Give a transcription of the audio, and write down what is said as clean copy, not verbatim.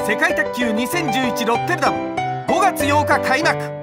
世界卓球2011ロッテルダム5月8日開幕。